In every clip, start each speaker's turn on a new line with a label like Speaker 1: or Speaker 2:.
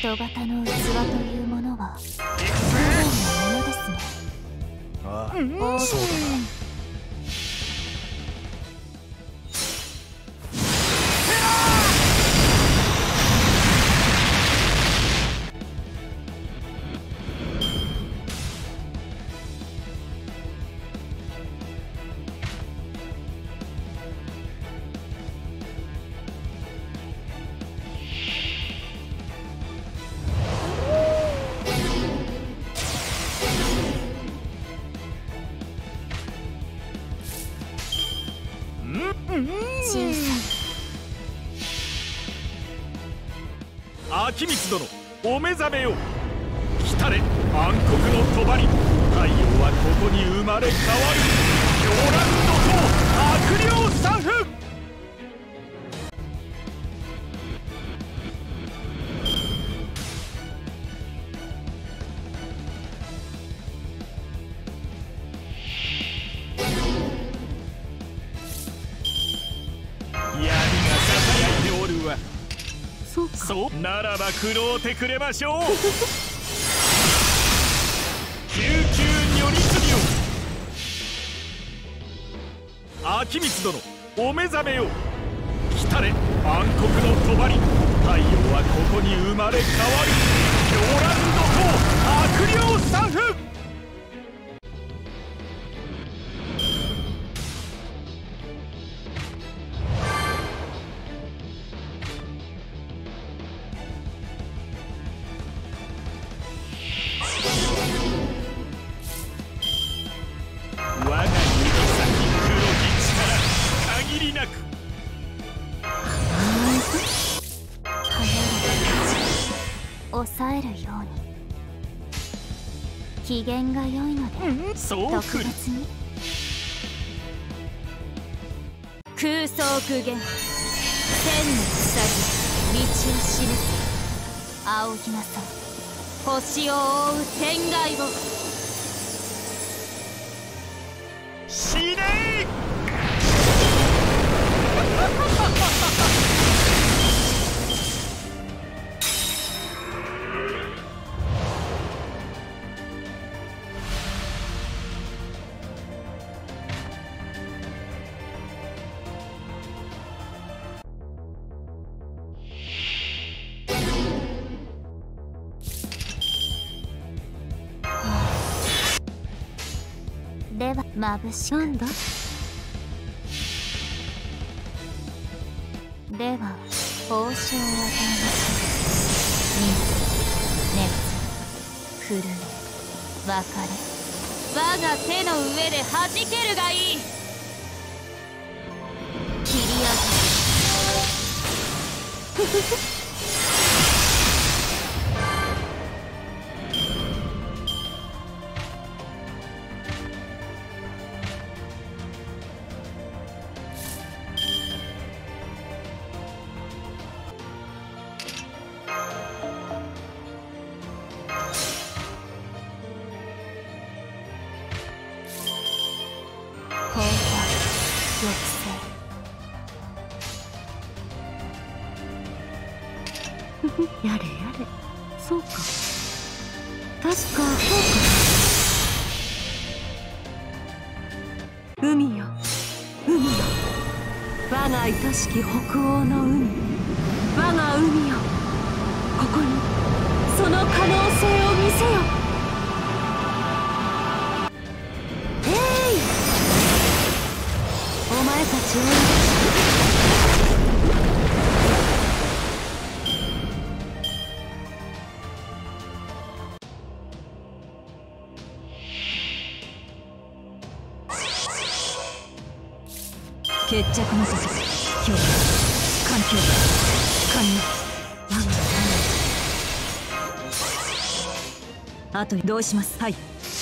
Speaker 1: 人型の器というものは不便なものですね。
Speaker 2: ああ、そうだな。
Speaker 3: 秋光殿、お目覚めよ。来たれ暗黒の帳。太陽はここに生まれ変わる。狂乱の塔、悪霊サフ。闇がささやいておるわ。そうならば食ろうてくれましょう。救急如律よ。秋光殿、お目覚めよ。来たれ暗黒の帳。太陽はここに生まれ変わる。狂乱の塔、悪霊サフ。我が指先黒き力限りなく。
Speaker 1: 抑えるように。機嫌が良いので、
Speaker 3: そう
Speaker 1: 特別に。空想具現、千の鎖、道を示す。仰ぎなさい、星を覆う天外を。
Speaker 3: 死ね
Speaker 1: では眩しく。なんだ。では報酬を与えましょう。水、熱、震え、別れ。我が手の上で弾けるがいい。切り上げる。後半、抑制。やれやれ、そうか。確かそうか。海よ、海よ。我が愛しき北欧の海。我が海よ。ここにその可能性を見せよ。お前たちを決着の時、今日環境寛容我があとどうします。はい。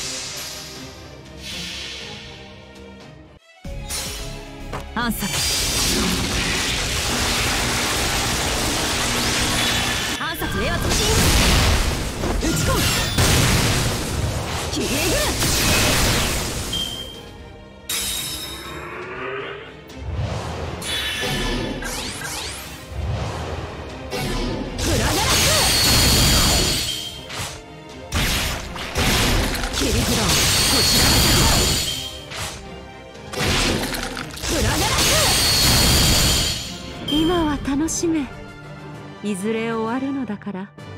Speaker 1: アンサー。暗殺令和突進。打ち込む。切りえぐる。フラガラス。 の使命いずれ終わるのだから。